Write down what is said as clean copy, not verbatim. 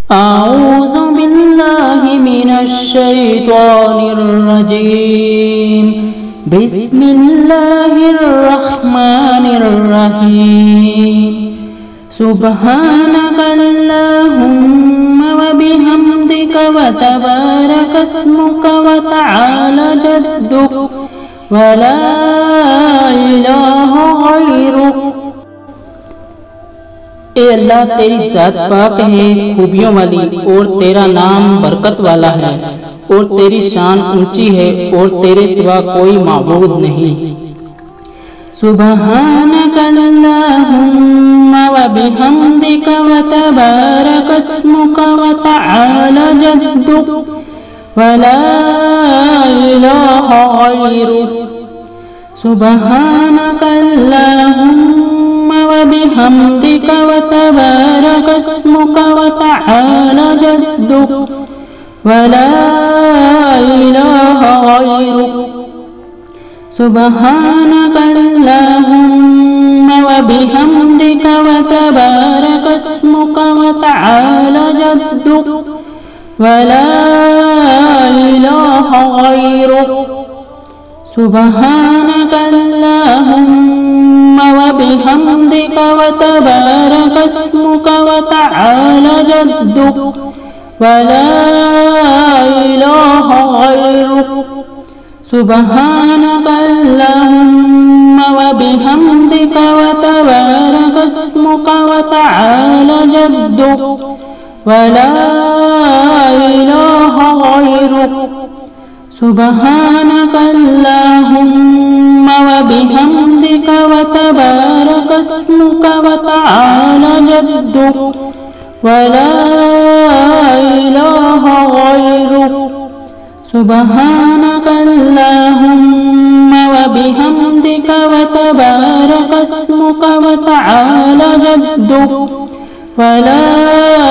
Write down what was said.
अऊज़ु बिल्लाहि मिनश्शैतानिर्रजीम। बिस्मिल्लाहिर्रहमानिर्रहीम। सुब्हानकल्लाहुम्मा व बिहम्दिका व तबारकस्मुका व तआला जद्दुक व ला इलाहा गैरुक। ए अल्लाह, तेरी ज़ात पाक है, खूबियों वाली, और तेरा नाम बरकत वाला है, और तेरी शान ऊंची है, और तेरे सिवा कोई माबूद नहीं। सुब्हानकल्लाहुम्मा व बिहम्दिका व तबारकस्मुका व तआला जद्दुक व ला इलाहा गैरुक। सुब्हानकल्लाहुम्मा व बिहम्दिका व तबारकस्मुका व तआला जद्दुक व ला इलाहा गैरुक। सुब्हानकल्लाहुम्मा व बिहम्दिका व तबारकस्मुका व तआला जद्दुक व ला इलाहा गैरुक। सुब्हानकल्लाहुम्मा व बिहम्दिका व तबारकस्मुका व तआला जद्दुक व ला इलाहा गैरुक। सुब्हानकल्लाहुम्मा व बिहम्दिका व तबारकस्मुका व तआला जद्दुक व ला इलाहा गैरुक। सुब्हानकल्लाहुम्मा व बिहम्दिका व तबारकस्मुका व तआला जद्दुक व ला इलाहा गैरुक। सुब्हानकल्लाहुम्मा व बिहम्दिका व तबारकस्मुका व तआला जद्दुक व ला